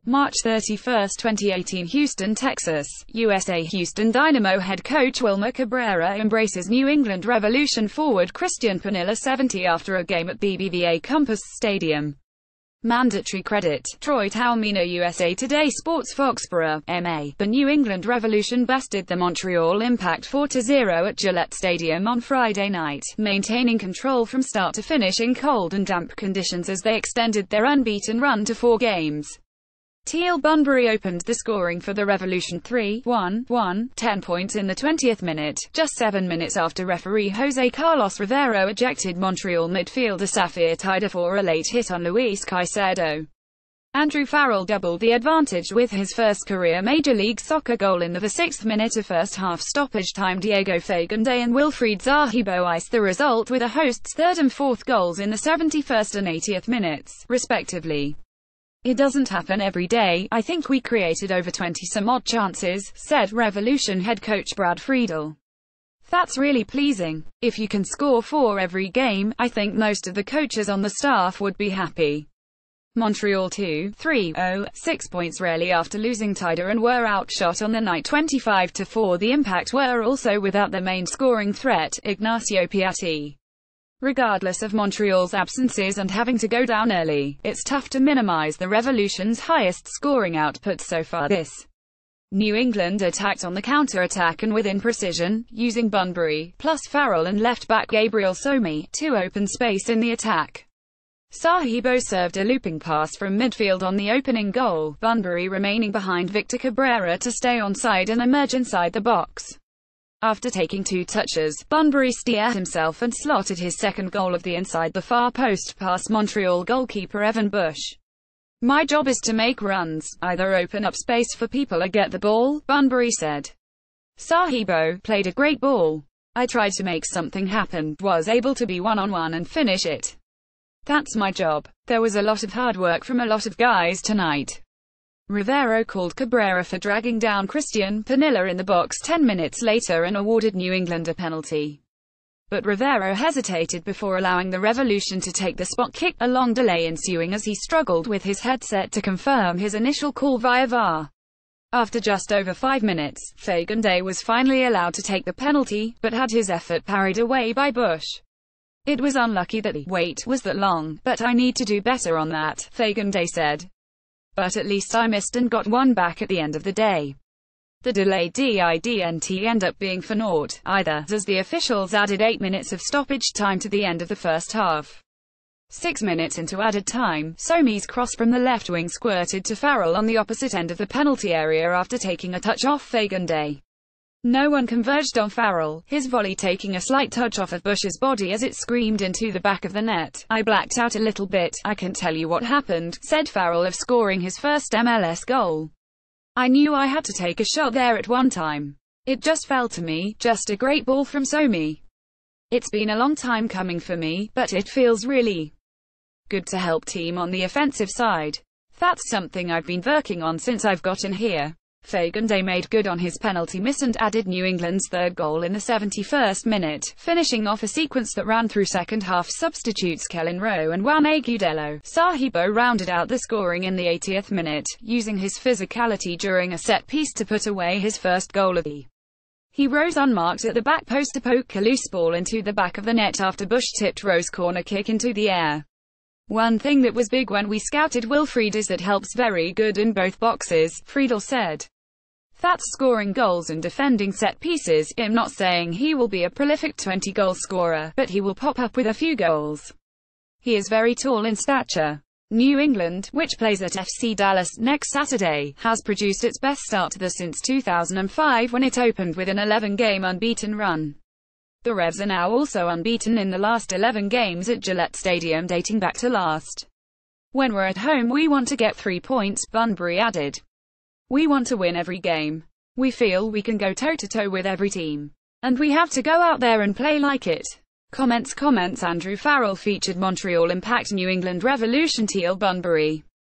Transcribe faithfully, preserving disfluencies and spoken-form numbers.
March thirty-first, twenty eighteen Houston, Texas, U S A. Houston Dynamo head coach Wilmer Cabrera embraces New England Revolution forward Cristian Pannilla seventy after a game at B B V A Compass Stadium. Mandatory credit. Troy Taumino. U S A Today Sports. Foxborough, M A The New England Revolution bested the Montreal Impact four to zero at Gillette Stadium on Friday night, maintaining control from start to finish in cold and damp conditions as they extended their unbeaten run to four games. Teal Bunbury opened the scoring for the Revolution three one one, ten points in the twentieth minute, just seven minutes after referee Jose Carlos Rivero ejected Montreal midfielder Safir Tida for a late hit on Luis Caicedo. Andrew Farrell doubled the advantage with his first career Major League Soccer goal in the sixth minute of first half stoppage time. Diego Fagundes and Wilfried Zahibo iced the result with the hosts' third and fourth goals in the seventy-first and eightieth minutes, respectively. "It doesn't happen every day. I think we created over twenty some odd chances," said Revolution head coach Brad Friedel. "That's really pleasing. If you can score four every game, I think most of the coaches on the staff would be happy." Montreal two three oh, six points rarely after losing Tida and were outshot on the night twenty-five to four. The Impact were also without their main scoring threat, Ignacio Piatti. Regardless of Montreal's absences and having to go down early, it's tough to minimize the Revolution's highest scoring output so far this. New England attacked on the counter-attack and within precision, using Bunbury, plus Farrell and left-back Gabriel Somi, to open space in the attack. Zahibo served a looping pass from midfield on the opening goal, Bunbury remaining behind Victor Cabrera to stay onside and emerge inside the box. After taking two touches, Bunbury steered himself and slotted his second goal of the inside the far post past Montreal goalkeeper Evan Bush. "My job is to make runs, either open up space for people or get the ball," Bunbury said. Zahibo played a great ball. "I tried to make something happen, was able to be one-on-one and finish it. That's my job. There was a lot of hard work from a lot of guys tonight." Rivero called Cabrera for dragging down Cristian Pannilla in the box ten minutes later and awarded New England a penalty. But Rivero hesitated before allowing the Revolution to take the spot kick, a long delay ensuing as he struggled with his headset to confirm his initial call via V A R. After just over five minutes, Fagundes was finally allowed to take the penalty, but had his effort parried away by Bush. "It was unlucky that the wait was that long, but I need to do better on that," Fagundes said. "But at least I missed and got one back at the end of the day." The delay didn't end up being for naught, either, as the officials added eight minutes of stoppage time to the end of the first half. Six minutes into added time, Somi's cross from the left wing squirted to Farrell on the opposite end of the penalty area after taking a touch off Fagundes. No one converged on Farrell, his volley taking a slight touch off of Bush's body as it screamed into the back of the net. "I blacked out a little bit, I can't tell you what happened," said Farrell of scoring his first M L S goal. "I knew I had to take a shot there at one time. It just fell to me, just a great ball from Somi. It's been a long time coming for me, but it feels really good to help team on the offensive side. That's something I've been working on since I've gotten here." Fagundes made good on his penalty miss and added New England's third goal in the seventy-first minute, finishing off a sequence that ran through second-half substitutes Kellen Rowe and Juan Agudelo. Zahibo rounded out the scoring in the eightieth minute, using his physicality during a set-piece to put away his first goal of the. He rose unmarked at the back post to poke a loose ball into the back of the net after Bush tipped Rowe's corner kick into the air. "One thing that was big when we scouted Wilfried is that helps very good in both boxes," Friedel said. "That's scoring goals and defending set pieces. I'm not saying he will be a prolific twenty-goal scorer, but he will pop up with a few goals. He is very tall in stature." New England, which plays at F C Dallas next Saturday, has produced its best start to the since two thousand five when it opened with an eleven-game unbeaten run. The Revs are now also unbeaten in the last eleven games at Gillette Stadium dating back to last. "When we're at home we want to get three points, Bunbury added. "We want to win every game. We feel we can go toe-to-toe with every team. And we have to go out there and play like it." Comments Comments Andrew Farrell featured Montreal Impact New England Revolution Teal Bunbury.